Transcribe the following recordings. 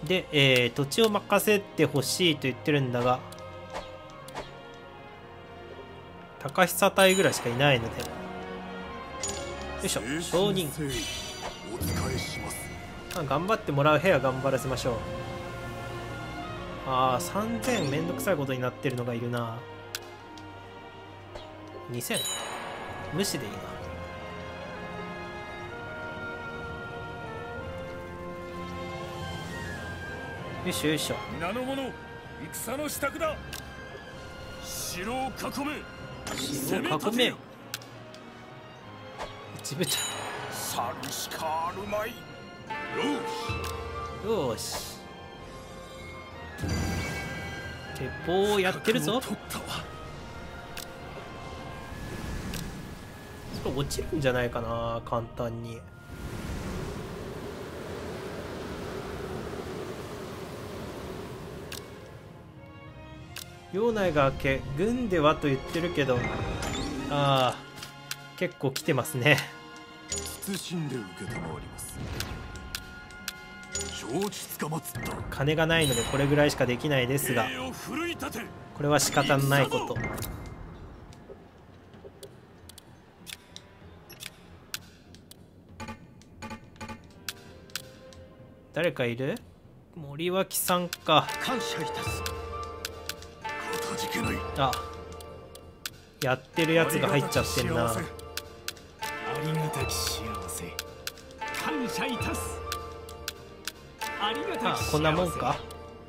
で、土地を任せてほしいと言ってるんだが、高久隊ぐらいしかいないので、よいしょ、承認。頑張ってもらう部屋頑張らせましょう。ああ、3000めんどくさいことになってるのがいるな。2000無視でいいな。よいしょよいしょ。 皆の者、戦の支度だ。城を囲め。 城を囲め。一部隊。 寂しかあるまい。 よーし。鉄砲をやってるぞ。それ落ちるんじゃないかな、簡単に。領内が軍ではと言ってるけど、ああ結構来てますね。 謹んで受けたまわります。承知つかまつった。 金がないのでこれぐらいしかできないですが、これは仕方のないこと。誰かいる？森脇さんか。 感謝いたす。かたじけない。 あ、やってるやつが入っちゃってんな。 ありがたき幸せ。感謝いたす。ありがたき幸せ。 あ、こんなもんか。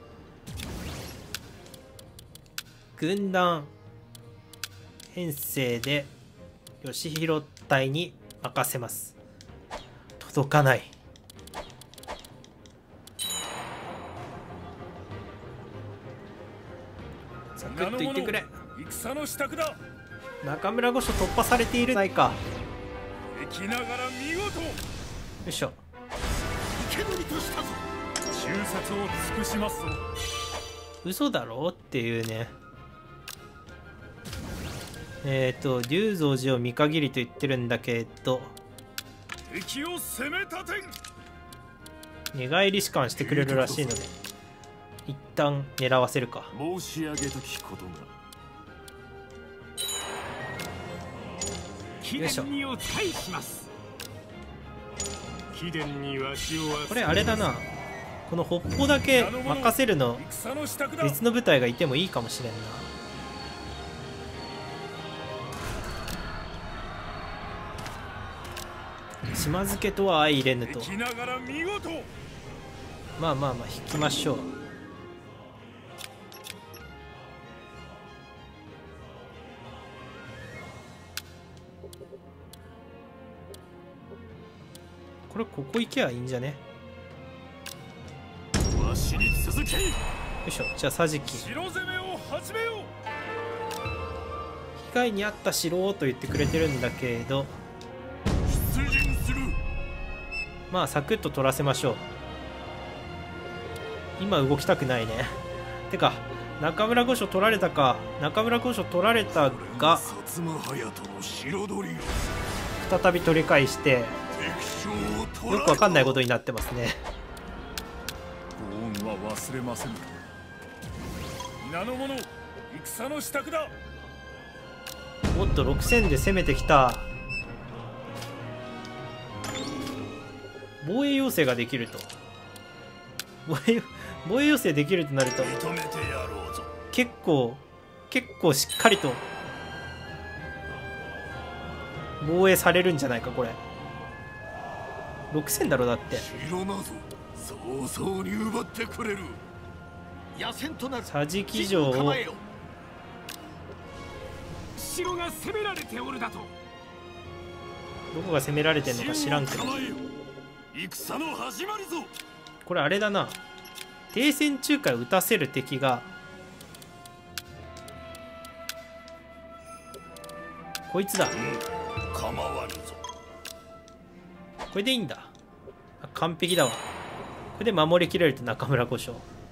軍団編成で義弘隊に任せます。届かない。サクッと言ってくれ。 戦の支度だ。 中村御所突破されているないか。 敵ながら見事。よいしょ。 生け捕りとしたぞ。忠殺を尽くしますぞ。 嘘だろっていうね。龍蔵寺を見限りと言ってるんだけど、 敵を攻め立てん。 寝返り士官してくれるらしいので一旦狙わせるか。 申し上げときことが。 よいしょ。これあれだな、この北方だけ任せるの別の部隊がいてもいいかもしれんな。島津家とは相入れぬと。まあまあまあ引きましょう。これここ行けばいいんじゃね。 わしに続け。よいしょ。じゃあ桟敷。 城攻めを始めよう。 被害に遭った城と言ってくれてるんだけど、 出陣する。 まあサクッと取らせましょう。今動きたくないね。てか中村御所取られたか。中村御所取られたが再び取り返してよくわかんないことになってますね。 ご恩は忘れません。皆の者、戦の支度だ。 もっと6000で攻めてきた。防衛要請ができると。防衛要請できるとなると結構しっかりと防衛されるんじゃないかこれ。6000だろだって。 城なぞ早々に奪ってくれる。野戦となる桟敷城を。 城が攻められておるだと。 どこが攻められてんのか知らんけど。 戦の始まりぞ。 これあれだな、停戦中から撃たせる敵がこいつだ。 構わぬぞ。 これでいいんだ。完璧だわ。これで守りきれると中村御所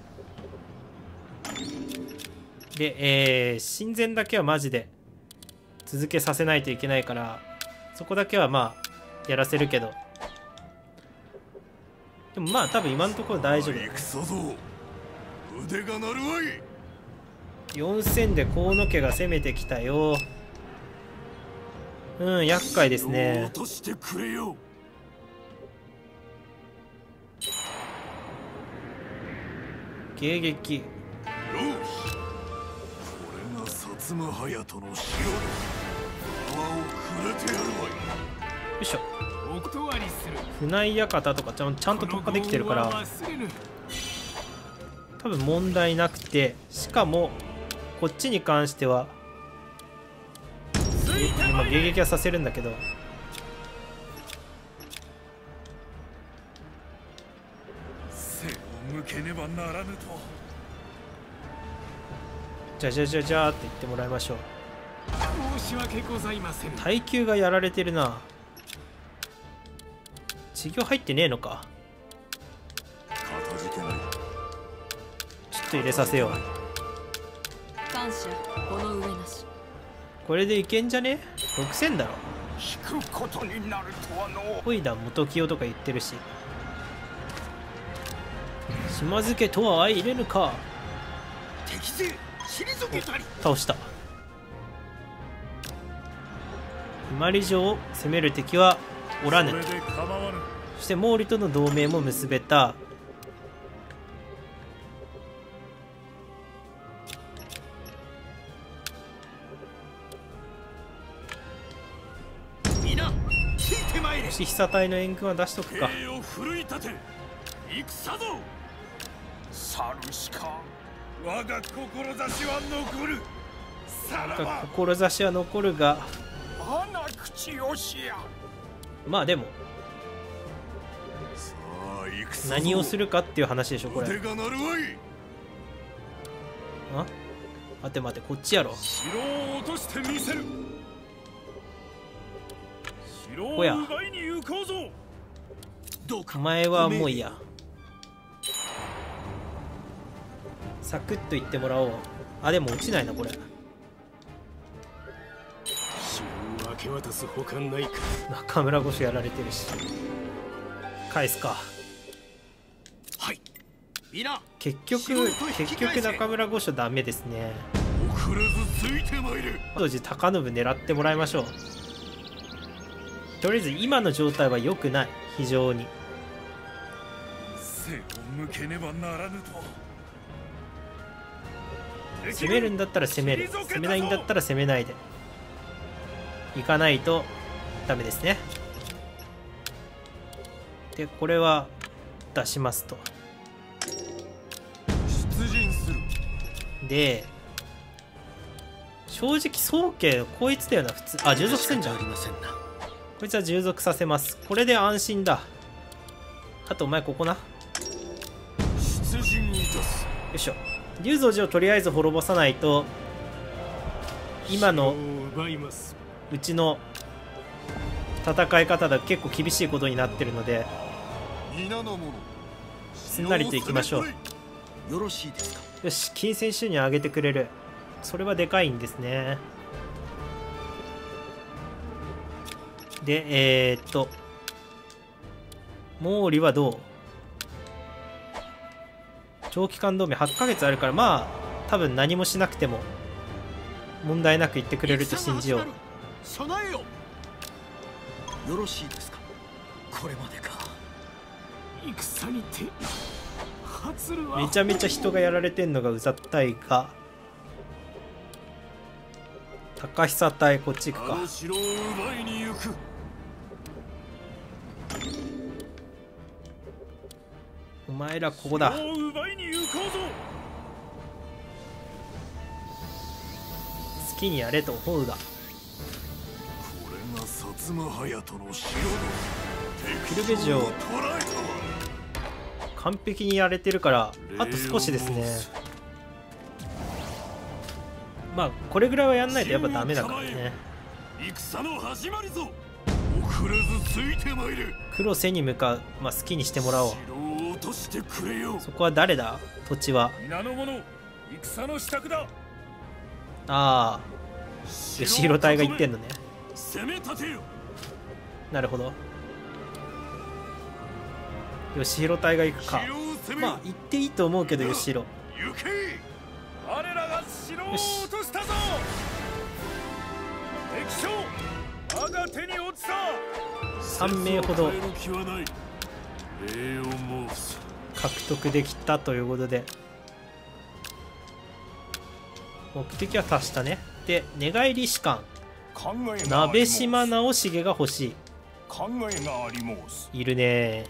で、親善だけはマジで続けさせないといけないから、そこだけはまあやらせるけど、 でもまあ多分今のところ大丈夫だ。 戦ぞ、腕が鳴るわい。 4000で河野家が攻めてきたよ。うん、厄介ですね。 落としてくれよ。 迎撃。 よし、これが薩摩隼人の城だ。泡をくれてやるわい。 よいしょ。 お断りする。 船井館とかちゃんと突破できてるから多分問題なくて、しかもこっちに関しては今迎撃はさせるんだけど、 背を向けねばならぬと。 じゃって言ってもらいましょう。 申し訳ございません。 耐久がやられてるな。治療入ってねえのか。 かたじけない。 ちょっと入れさせよう。 感謝、この上なし。 これでいけんじゃね。6000だろ。 引くことになるとはの。 ホイダ元清とか言ってるし、島津家とは相入れぬか。 敵勢退けたり。 倒した。伊万里城を攻める敵はおらぬ。 それで構わぬ。 そして毛利との同盟も結べた。 皆ついてまいれ。 よし、久隊の援軍は出しとくか。 兵を奮い立て、戦ぞ。去るしか我が志は残る。さらば志は残るが、 穴口よしや。 まあでもさあ戦ぞ。 何をするかっていう話でしょこれ。 腕が鳴るわい。 あ、待て待て、こっちやろ。 城を落としてみせる。城をおや奪いに行こうぞ。どうおか前はもういいや。サクッと言ってもらおう。あ、でも落ちないなこれ。 城を明け渡すほかないか。 中村越しやられてるし、返すか。 はい。皆結局中村御所ダメですね。 遅れずついてまいれ。 当時高信狙ってもらいましょう。とりあえず今の状態は良くない。非常に背を向けねばならぬと。 攻めるんだったら攻める、攻めないんだったら攻めないでいかないとダメですね。でこれは出しますと。 出陣する。 で正直宗家こいつだよな普通。あ、従属すんじゃん。こいつは従属させます。これで安心だ。あとお前ここな。 出陣いたす。 よいしょ。龍蔵寺をとりあえず滅ぼさないと今のうちの戦い方だと結構厳しいことになってるので、すんなりといきましょう。 よろしいですか。 よし、金銭収入上げてくれる。それはでかいんですね。で毛利はどう。長期間同盟8ヶ月あるから、まあ多分何もしなくても問題なく言ってくれると信じよう。 備えよ。よろしいですか。これまでか。戦にて発るわ。 めちゃめちゃ人がやられてんのがうざったいが、高久隊こっち行くか。 城を奪いに行く。 お前らここだ。 城を奪いに行こうぞ。 好きにやれと思うが、 これが薩摩隼人の城だ。 キルベジを完璧にやれてるからあと少しですね。まあこれぐらいはやんないとやっぱダメだからね。 戦の始まりぞ。遅れずついてまいれ。 黒瀬に向かう。まあ好きにしてもらおう。 城を落としてくれよ。 そこは誰だ。土地は皆の者、戦の支度だ。 ああ、吉弘隊が言ってんのね。 攻め立てよ。 なるほど。 吉弘隊が行くか。 城を攻めまあ行っていいと思うけど吉弘。 行け。我らが城を落としたぞ。敵将我が手に落ちた。 3名ほど戦争を変える気はない。礼を申す。 獲得できたということで目的は達したね。で寝返り士官考えがあり鍋申す。 島直重が欲しい。 考えがあり申す。 いるね。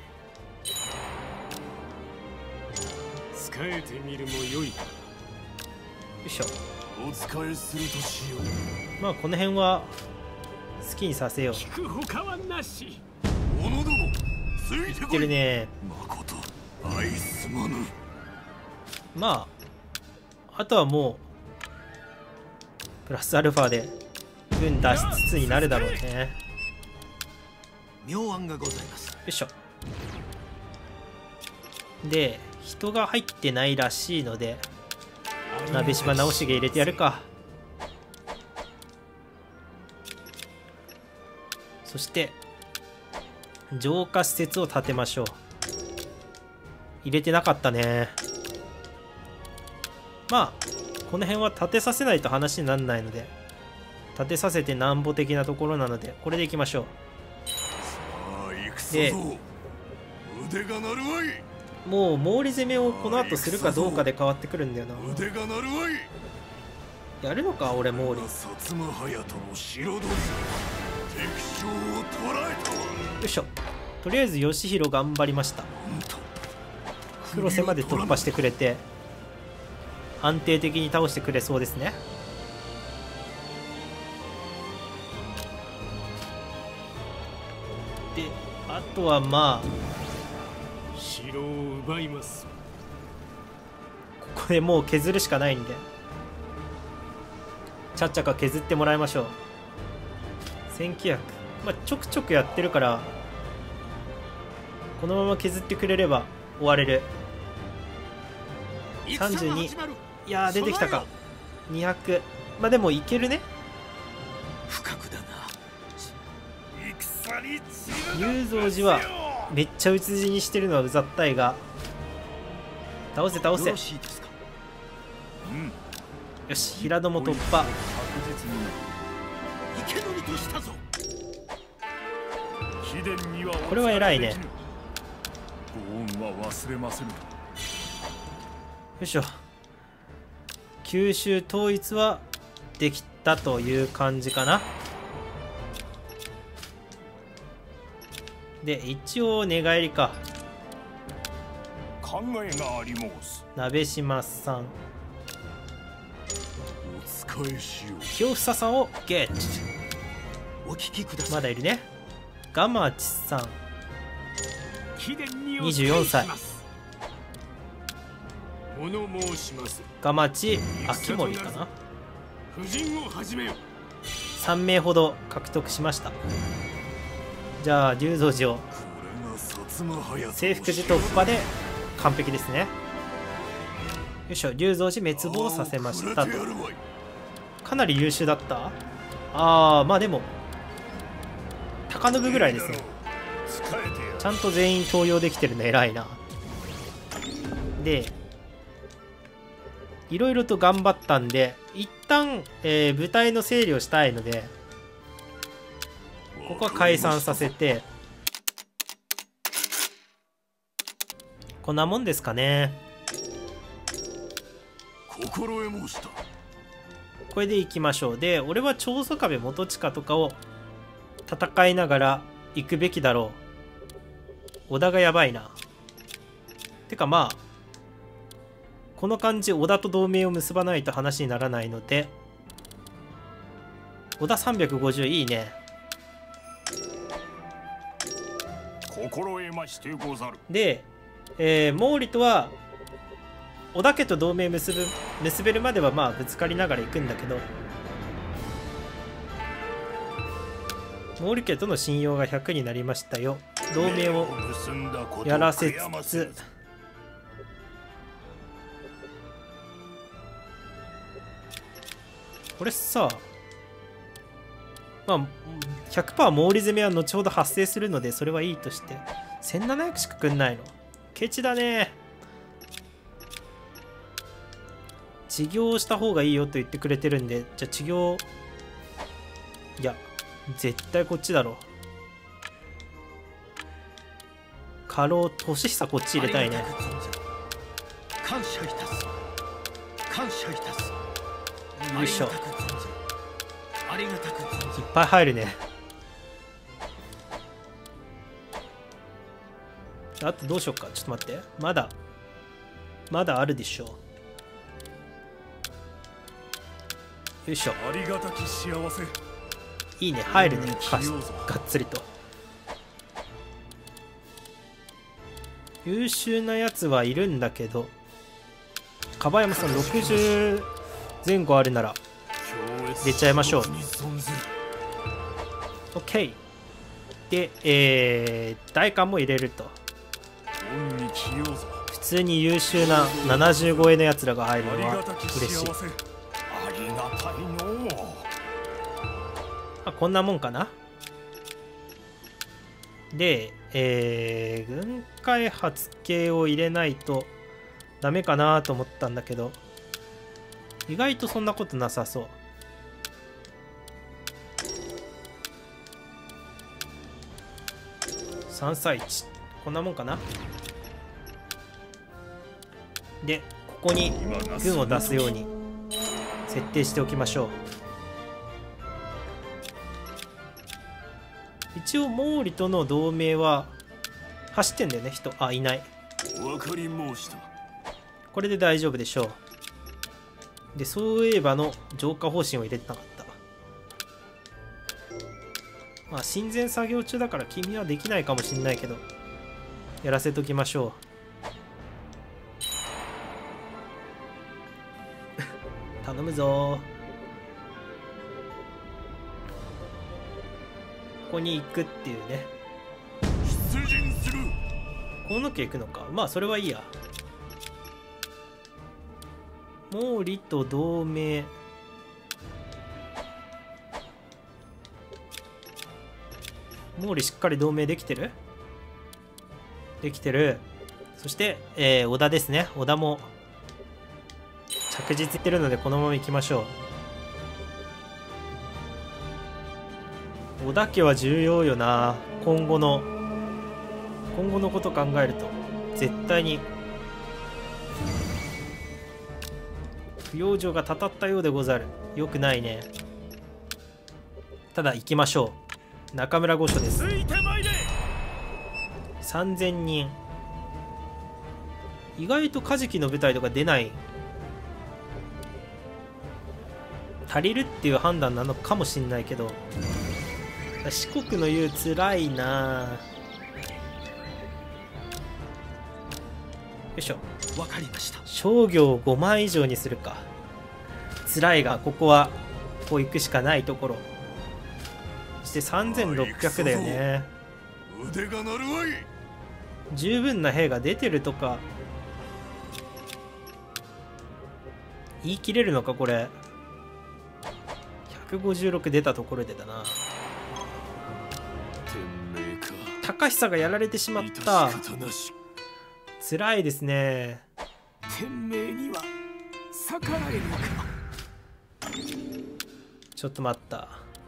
使えてみるもよい。 よいしょ。 お使いするとしよう。 まあこの辺は好きにさせよう。 聞く他はなし。者どもついて言ってるね。 まこと愛すまぬ。 まああとはもうプラスアルファで軍脱出になるだろうね。 妙案がございます。 よいしょ。で人が入ってないらしいので鍋島直重入れてやるか。そして浄化施設を建てましょう。入れてなかったね。まあこの辺は建てさせないと話にならないので建てさせてなんぼ的なところなのでこれでいきましょう。で腕が鳴るわい。 もう毛利攻めをこの後するかどうかで変わってくるんだよな。 腕が鳴るわい。 やるのか俺毛利。 薩摩隼人の白鳥。敵将を捕らえたわ。 よいしょ。とりあえず義弘頑張りました。黒瀬まで突破してくれて安定的に倒してくれそうですね。であとはまあ城を奪います。 ここでもう削るしかないんでちゃっちゃか削ってもらいましょう。1900、まあちょくちょくやってるからこのまま削ってくれれば終われる。32、いやー出てきたか。200、まあでもいけるね。 不覚だな。 龍蔵寺はめっちゃ討ち死にしてるのはうざったいが倒せ倒せ。よし平戸も突破。これは偉いね。よいしょ。九州統一はできたという感じかな。で一応寝返りか。 考えがあり申す。 鍋島さんお使いしよう。 清房さんをゲット。 お聞きください。 まだいるね。ガマチさん24歳。 物申します。 ガマチ秋森かな。 夫人を始めよ。 3名ほど獲得しました。じゃあ龍蔵寺を征服時突破で完璧ですね。よいしょ。龍蔵寺滅亡させましたと。かなり優秀だった。まあでも高信ぐらいですね。ちゃんと全員登用できてるの偉いな。でいろいろと頑張ったんで一旦、部隊の整理をしたいのでここは解散させてこんなもんですかね。 心得申した。 これでいきましょう。で俺は長宗我部元親とかを戦いながら行くべきだろう。織田がやばいな。てかまあこの感じ織田と同盟を結ばないと話にならないので織田350いいね。 心得ましてござる。 で、毛利とは織田家と同盟結べるまではまあぶつかりながら行くんだけど毛利家との信用が100になりましたよ。同盟をやらせつつこれさまあ 100% 毛利攻めは後ほど発生するのでそれはいいとして、1700しかくんないの。ケチだね。治療した方がいいよと言ってくれてるんで、じゃあ治療、いや絶対こっちだろ。過労年久こっち入れたいね。 感謝いたす。感謝いたす。 よいしょ。 ありがたく存じ。 いっぱい入るね。あとどうしようか。ちょっと待って。まだあるでしょう。よいしょ。 ありがたき幸せ。 いいね、入るね。がっつりと。優秀なやつはいるんだけど、樺山さん60前後あるなら出ちゃいましょう。 OK で、代官も入れると。普通に優秀な70超えのやつらが入るのは嬉しい。 ありがたいのう。 こんなもんかな。で、軍開発系を入れないとダメかなと思ったんだけど、意外とそんなことなさそう。331こんなもんかな。でここに軍を出すように設定しておきましょう。一応毛利との同盟は走ってんだよね。人いない。 お分かり申した。 これで大丈夫でしょう。でそういえばの浄化方針を入れてなかった。まあ親善作業中だから君はできないかもしれないけどやらせときましょう。頼むぞ。ここに行くっていうね。 出陣する。 河野家行くのか。まあそれはいいや。毛利と同盟。毛利しっかり同盟できてる？できてる。そして、織田ですね。織田も着実にいってるのでこのまま行きましょう。織田家は重要よな。今後のこと考えると絶対に不養生がたたったようでござる。よくないね。ただ行きましょう。中村御所です。3000人。意外とカジキの部隊とか出ない。足りるっていう判断なのかもしんないけど、四国の言うつらいな。よいしょ。 わかりました。 商業5万以上にするか。つらいがここはこう行くしかないところ。そして3600だよね。 腕が鳴るわい。 十分な兵が出てるとか言い切れるのかこれ。156出たところでだな。高久がやられてしまった。辛いですね。 天命には逆らえるか。 ちょっと待った。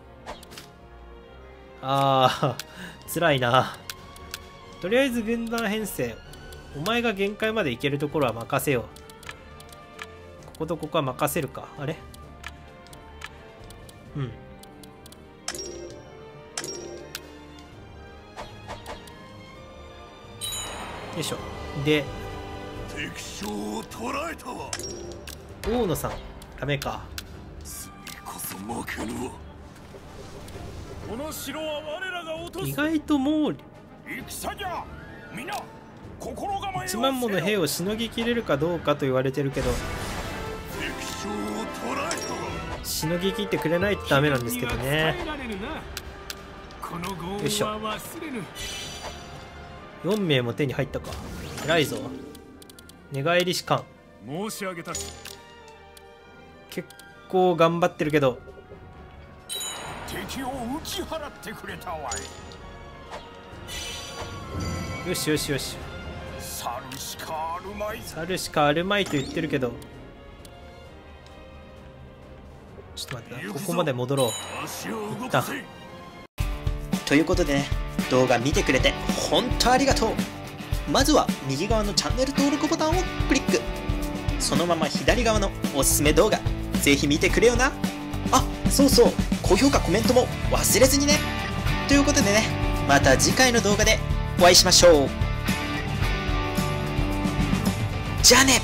辛いな。とりあえず軍団編成。お前が限界まで行けるところは任せよう。こことここは任せるか。あれ？うん。よいしょ。で敵将を捕らえたわ。 大野さんダメか。 次こそ負けぬわ。この城は我らが落とす。 意外ともう戦じゃ。皆心構えをせよ。 1万もの兵をしのぎきれるかどうかと言われてるけど、 敵将を捕らえたわ。 しのぎきってくれないとダメなんですけどね。よいしょ。4名も手に入ったか。偉いぞ。寝返り士官申し上げたし。 結構頑張ってるけど敵を打ち払ってくれたわい。 よしよしよし。 去るしかあるまい。 去るしかあるまいと言ってるけど、ちょっと待ってな、ここまで戻ろう。 足を動一旦かせ。 ということでね、動画見てくれて本当ありがとう。まずは右側のチャンネル登録ボタンをクリック。そのまま左側のおすすめ動画ぜひ見てくれよな。あ、そうそう、高評価コメントも忘れずにね。ということでね、また次回の動画でお会いしましょう。じゃあね。